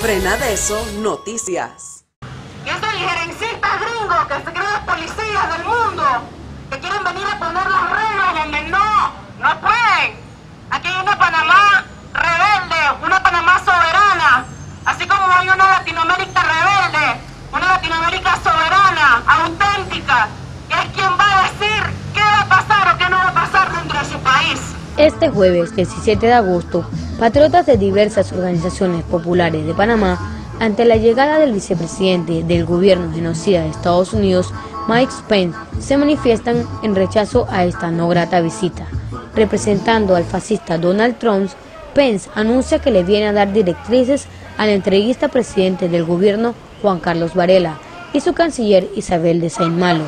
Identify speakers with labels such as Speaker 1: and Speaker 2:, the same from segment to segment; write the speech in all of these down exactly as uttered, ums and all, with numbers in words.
Speaker 1: Frenadeso Noticias.
Speaker 2: Y estos injerencistas gringos que se creen policías del mundo, que quieren venir a poner las reglas donde no, no pueden. Aquí hay una Panamá rebelde, una Panamá soberana, así como hay una Latinoamérica rebelde, una Latinoamérica soberana, auténtica, que es quien va a decir qué va a pasar o qué no va a pasar dentro de su país.
Speaker 3: Este jueves diecisiete de agosto, patriotas de diversas organizaciones populares de Panamá, ante la llegada del vicepresidente del gobierno genocida de Estados Unidos, Mike Pence, se manifiestan en rechazo a esta no grata visita. Representando al fascista Donald Trump, Pence anuncia que le viene a dar directrices al entreguista presidente del gobierno, Juan Carlos Varela, y su canciller Isabel de Saint-Malo.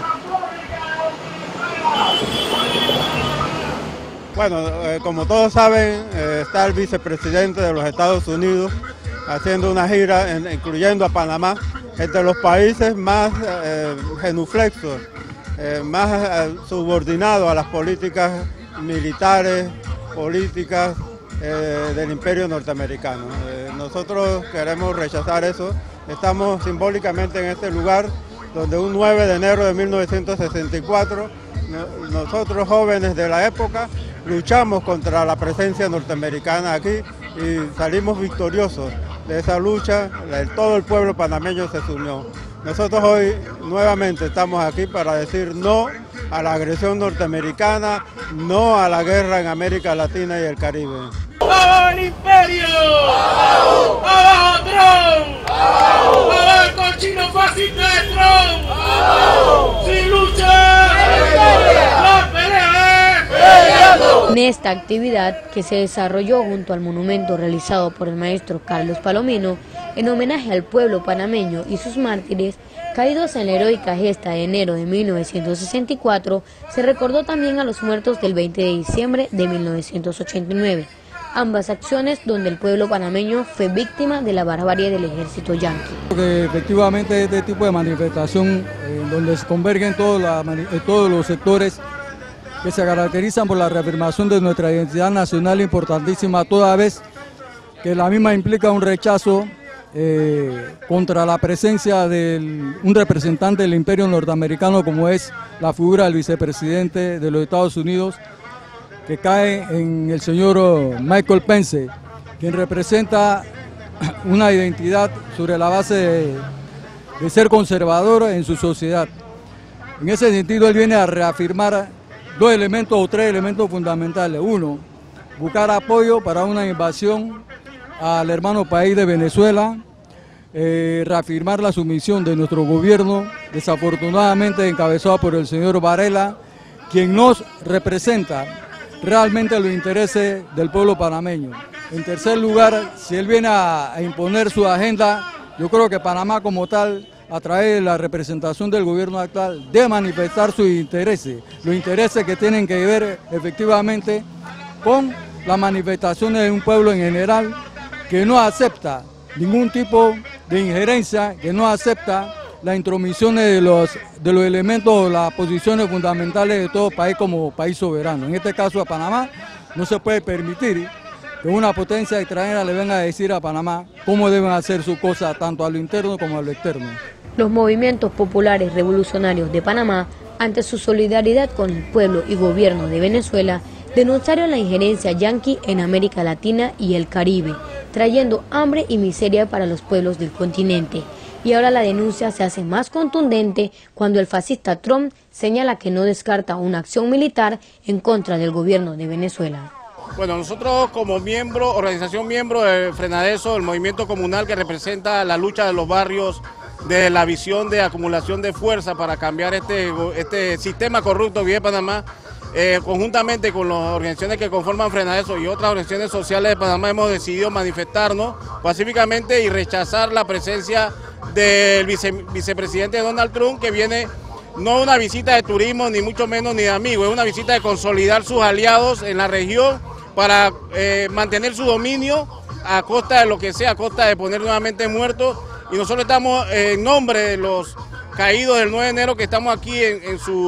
Speaker 4: Bueno, eh, como todos saben, eh, está el vicepresidente de los Estados Unidos haciendo una gira, en, incluyendo a Panamá, entre los países más eh, genuflexos, eh, más eh, subordinados a las políticas militares, políticas eh, del imperio norteamericano. Eh, nosotros queremos rechazar eso. Estamos simbólicamente en este lugar donde un nueve de enero de mil novecientos sesenta y cuatro, no, nosotros jóvenes de la época luchamos contra la presencia norteamericana aquí y salimos victoriosos de esa lucha. El, todo el pueblo panameño se unió. Nosotros hoy nuevamente estamos aquí para decir no a la agresión norteamericana, no a la guerra en América Latina y el Caribe.
Speaker 5: ¡Abajo el imperio! ¡Abajo! ¡Abajo Trump! ¡Abajo! ¡Abajo el cochino fascista de Trump! ¡Abajo! ¡Sin lucha! ¡La pelea es peleando!
Speaker 3: En esta actividad, que se desarrolló junto al monumento realizado por el maestro Carlos Palomino, en homenaje al pueblo panameño y sus mártires, caídos en la heroica gesta de enero de mil novecientos sesenta y cuatro, se recordó también a los muertos del veinte de diciembre de mil novecientos ochenta y nueve, ambas acciones donde el pueblo panameño fue víctima de la barbarie del ejército yanqui.
Speaker 6: Que efectivamente este tipo de manifestación, eh, donde se convergen todos, la, eh, todos los sectores que se caracterizan por la reafirmación de nuestra identidad nacional importantísima, toda vez que la misma implica un rechazo eh, contra la presencia de un representante del imperio norteamericano como es la figura del vicepresidente de los Estados Unidos, que cae en el señor Michael Pence, quien representa una identidad sobre la base de, de ser conservador en su sociedad. En ese sentido, él viene a reafirmar dos elementos o tres elementos fundamentales. Uno, buscar apoyo para una invasión al hermano país de Venezuela, eh, reafirmar la sumisión de nuestro gobierno, desafortunadamente encabezado por el señor Varela, quien nos representa realmente los intereses del pueblo panameño. En tercer lugar, si él viene a, a imponer su agenda, yo creo que Panamá como tal, a través de la representación del gobierno actual, debe manifestar sus intereses, los intereses que tienen que ver efectivamente con las manifestaciones de un pueblo en general que no acepta ningún tipo de injerencia, que no acepta las intromisiones de los, de los elementos o las posiciones fundamentales de todo país como país soberano. En este caso a Panamá no se puede permitir que una potencia extranjera le venga a decir a Panamá cómo deben hacer sus cosas tanto a lo interno como a lo externo.
Speaker 3: Los movimientos populares revolucionarios de Panamá, ante su solidaridad con el pueblo y gobierno de Venezuela, denunciaron la injerencia yanqui en América Latina y el Caribe, trayendo hambre y miseria para los pueblos del continente. Y ahora la denuncia se hace más contundente cuando el fascista Trump señala que no descarta una acción militar en contra del gobierno de Venezuela.
Speaker 7: Bueno, nosotros como miembro, organización miembro de Frenadeso, el movimiento comunal que representa la lucha de los barrios, de la visión de acumulación de fuerza para cambiar este, este sistema corrupto que vive Panamá, eh, conjuntamente con las organizaciones que conforman Frenadeso y otras organizaciones sociales de Panamá, hemos decidido manifestarnos pacíficamente y rechazar la presencia del vice, vicepresidente Donald Trump, que viene no una visita de turismo, ni mucho menos ni de amigo, es una visita de consolidar sus aliados en la región para eh, mantener su dominio a costa de lo que sea, a costa de poner nuevamente muertos. Y nosotros estamos eh, en nombre de los caídos del nueve de enero, que estamos aquí en, en, su,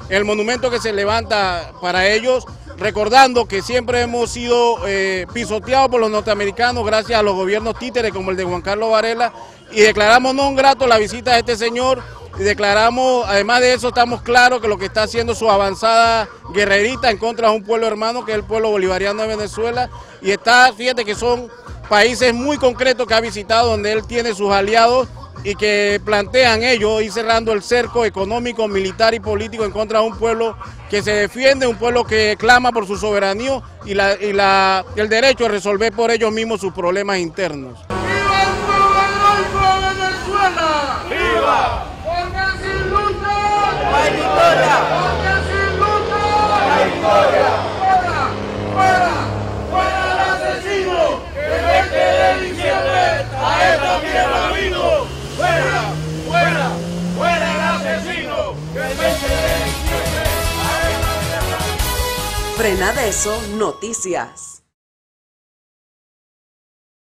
Speaker 7: el monumento que se levanta para ellos, recordando que siempre hemos sido eh, pisoteados por los norteamericanos gracias a los gobiernos títeres como el de Juan Carlos Varela, y declaramos no grato la visita de este señor, y declaramos, además de eso, estamos claros que lo que está haciendo su avanzada guerrerita en contra de un pueblo hermano, que es el pueblo bolivariano de Venezuela, y está, fíjate que son países muy concretos que ha visitado, donde él tiene sus aliados, y que plantean ellos ir cerrando el cerco económico, militar y político en contra de un pueblo que se defiende, un pueblo que clama por su soberanía y, la, y la, el derecho a resolver por ellos mismos sus problemas internos.
Speaker 5: ¡Viva el pueblo de Venezuela! ¡Viva! Porque sin lucha no hay victoria. Porque sin lucha no hay victoria. ¡Fuera! ¡Fuera! ¡Fuera el asesino! ¡Que veinte de diciembre a esta tierra vino! ¡Fuera! ¡Fuera! ¡Fuera el asesino! ¡Que veinte de diciembre a esta tierra vino!
Speaker 1: Frenadeso Noticias.